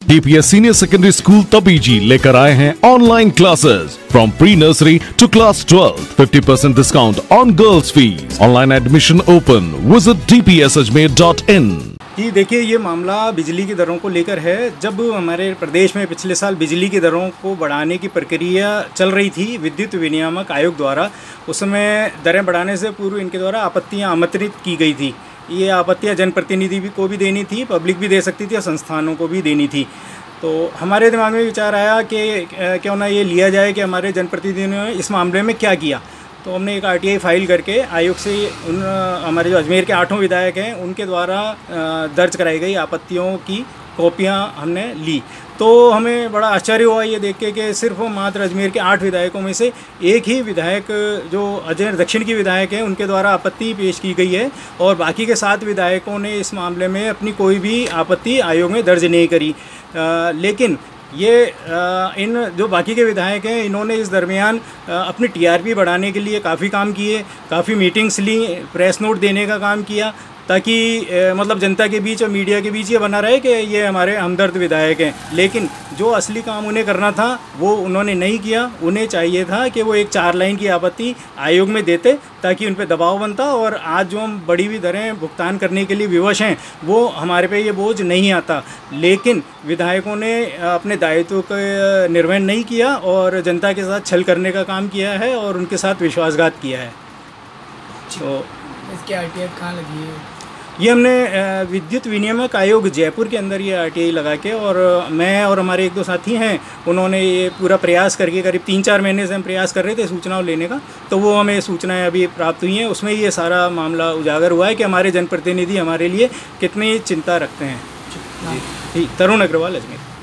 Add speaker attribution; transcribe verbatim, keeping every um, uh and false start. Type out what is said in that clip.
Speaker 1: D P S senior secondary school Tabiji लेकर आए हैं online classes from pre nursery to class twelve, fifty percent discount on girls fees. Online admission open. Visit D P S Ajmer dot in.
Speaker 2: कि देखिए, ये मामला बिजली की दरों को लेकर है। जब हमारे प्रदेश में पिछले साल बिजली की दरों को बढ़ाने की प्रक्रिया चल रही थी विद्युत विनियामक आयोग द्वारा, उस समय दरें बढ़ाने से पूर्व इनके द्वारा आपत्तियां आमंत्रित की गई थी। ये आपत्तियां जनप्रतिनिधि भी को भी देनी थी, पब्लिक भी दे सकती थी और संस्थानों को भी देनी थी। तो हमारे दिमाग में विचार आया कि क्यों ना ये लिया जाए कि हमारे जनप्रतिनिधियों ने इस मामले में क्या किया। तो हमने एक आर टी आई फाइल करके आयोग से उन हमारे जो अजमेर के आठों विधायक हैं उनके द्वारा दर्ज कराई गई आपत्तियों की कॉपियां हमने ली। तो हमें बड़ा आश्चर्य हुआ ये देख के कि सिर्फ मात्र अजमेर के आठ विधायकों में से एक ही विधायक जो अजमेर दक्षिण की विधायक हैं उनके द्वारा आपत्ति पेश की गई है और बाकी के सात विधायकों ने इस मामले में अपनी कोई भी आपत्ति आयोग में दर्ज नहीं करी। आ, लेकिन ये आ, इन जो बाकी के विधायक हैं इन्होंने इस दरमियान अपनी टी आर पी बढ़ाने के लिए काफ़ी काम किए, काफ़ी मीटिंग्स ली, प्रेस नोट देने का काम किया, ताकि ए, मतलब जनता के बीच और मीडिया के बीच ये बना रहे कि ये हमारे हमदर्द विधायक हैं। लेकिन जो असली काम उन्हें करना था वो उन्होंने नहीं किया। उन्हें चाहिए था कि वो एक चार लाइन की आपत्ति आयोग में देते ताकि उन पर दबाव बनता और आज जो हम बड़ी हुई दरें भुगतान करने के लिए विवश हैं वो हमारे पे ये बोझ नहीं आता। लेकिन विधायकों ने अपने दायित्व का निर्वहन नहीं किया और जनता के साथ छल करने का काम किया है और उनके साथ विश्वासघात किया है। तो
Speaker 3: इसकी आर टी आई कहाँ लगी है?
Speaker 2: ये हमने विद्युत विनियामक आयोग जयपुर के अंदर ये आर टी आई लगा के, और मैं और हमारे एक दो साथी हैं उन्होंने ये पूरा प्रयास करके करीब तीन चार महीने से हम प्रयास कर रहे थे सूचनाओं लेने का, तो वो हमें सूचनाएं अभी प्राप्त हुई हैं। उसमें ये सारा मामला उजागर हुआ है कि हमारे जनप्रतिनिधि हमारे लिए कितनी चिंता रखते हैं। जी, तरुण अग्रवाल, अजमेर।